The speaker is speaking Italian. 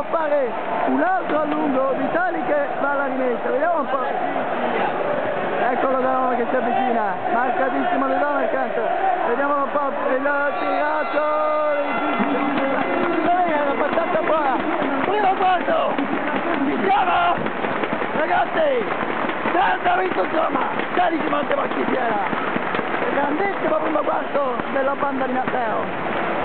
a fare un altro allungo, Vitali che va alla rimessa, vediamo un po'. Eccolo Danone che si avvicina, marcatissimo di Danone accanto, vediamo un po', il tirato, la passata buona, primo quarto, ci siamo, ragazzi, grande vinto insomma, 16 Monte Marchisiera, grandissimo primo quarto della banda di Matteo.